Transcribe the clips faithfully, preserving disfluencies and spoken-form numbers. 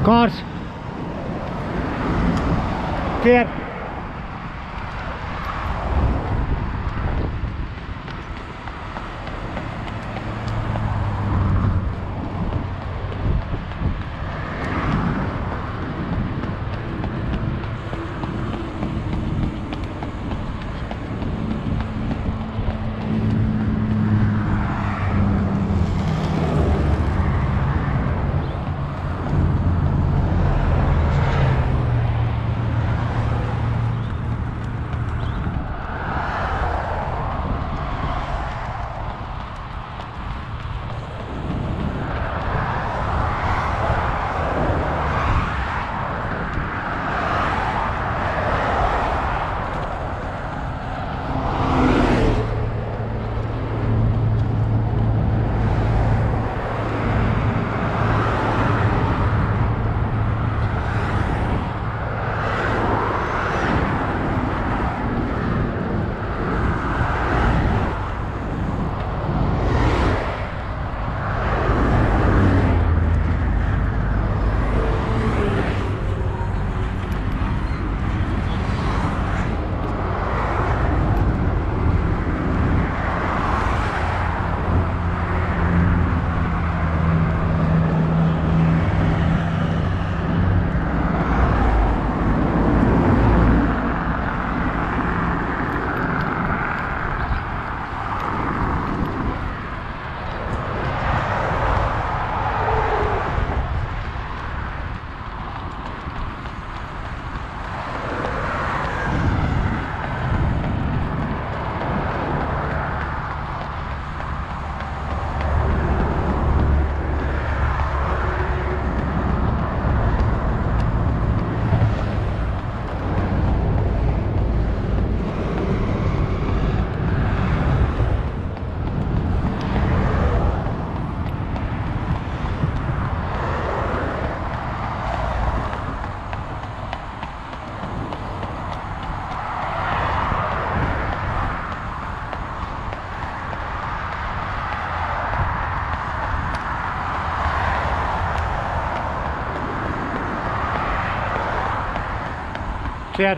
Cars. Clear. Clear.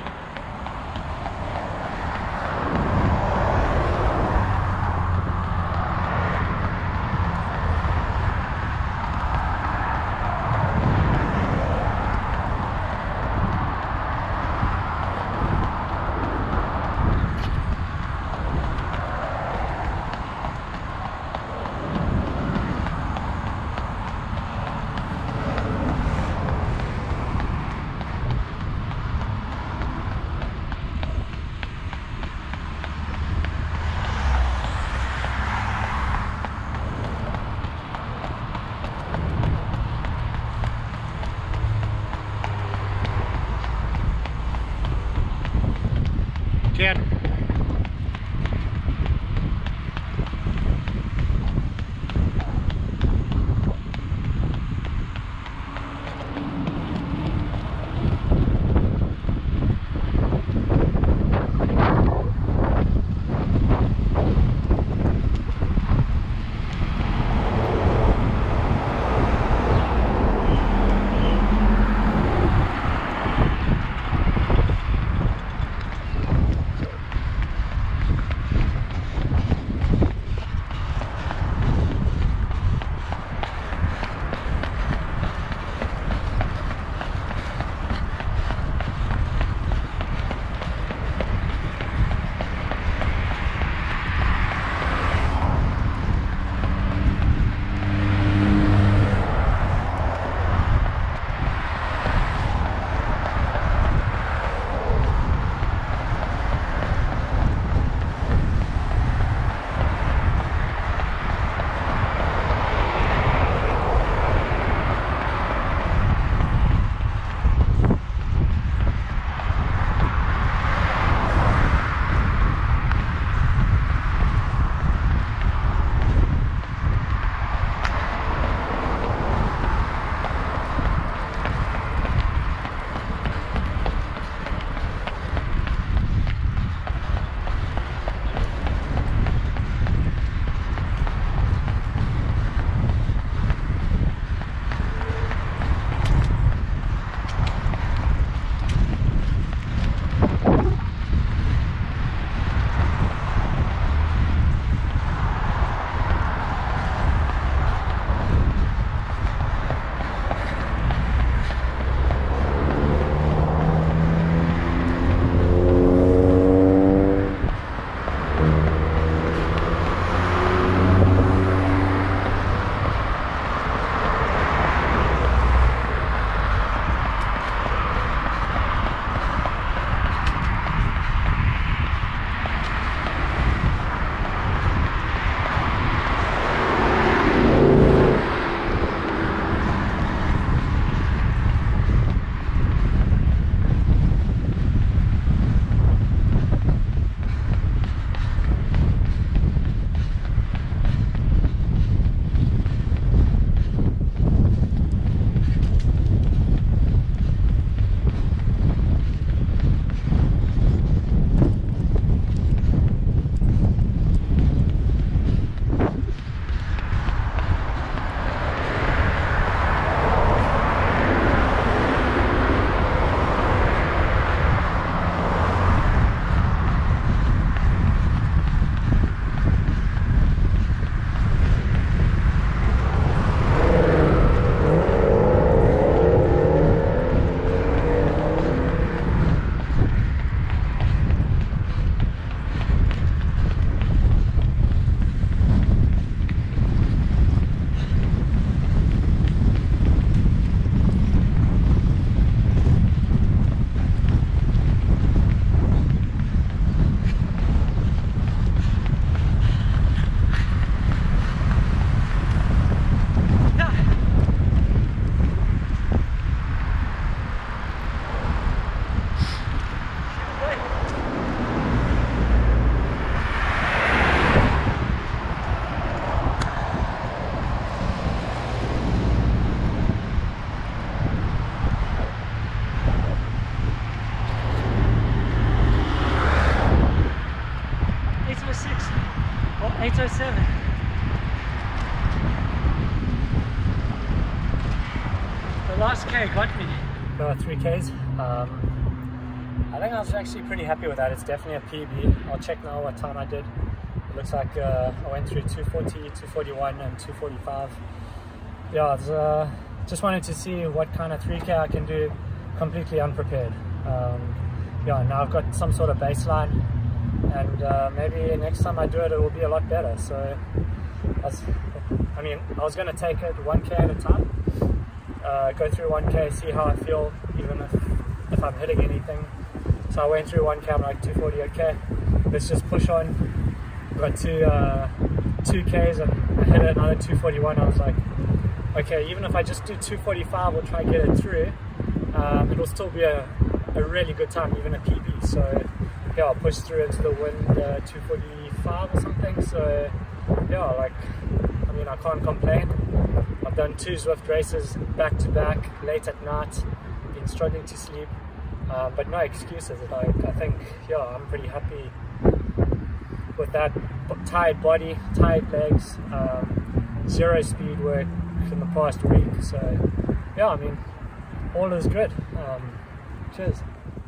last K got me? Uh, three Ks. Um, I think I was actually pretty happy with that. It's definitely a P B. I'll check now what time I did. It looks like uh, I went through two forty, two forty-one and two forty-five. Yeah, I was, uh, just wanted to see what kind of three K I can do completely unprepared. Um, yeah, now I've got some sort of baseline, and uh, maybe next time I do it, it will be a lot better. So, I, was, I mean, I was going to take it one K at a time, uh, go through one K, see how I feel, even if, if I'm hitting anything. So I went through one K, I'm like two forty, okay, let's just push on. Got two, uh, two Ks and I hit another two forty-one. I was like, okay, even if I just do two forty-five, we'll try and get it through. Um, it'll still be a, a really good time, even a P B. So yeah, I'll push through into the wind, uh, two forty-five or something. So yeah, like, I mean, I can't complain. I've done two Zwift races back to back, late at night, been struggling to sleep, um, but no excuses. Like, I think, yeah, I'm pretty happy with that. Tired body, tired legs, um, zero speed work in the past week. So yeah, I mean, all is good. Um, cheers.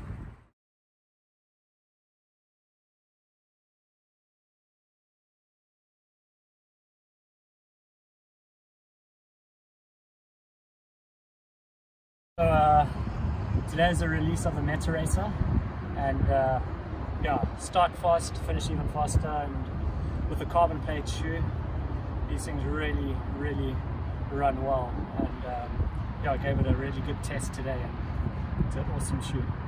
Uh, today's the release of the MetaRacer, and uh, yeah, start fast, finish even faster, and with the carbon plate shoe, these things really, really run well. And um, yeah, I gave it a really good test today, and it's an awesome shoe.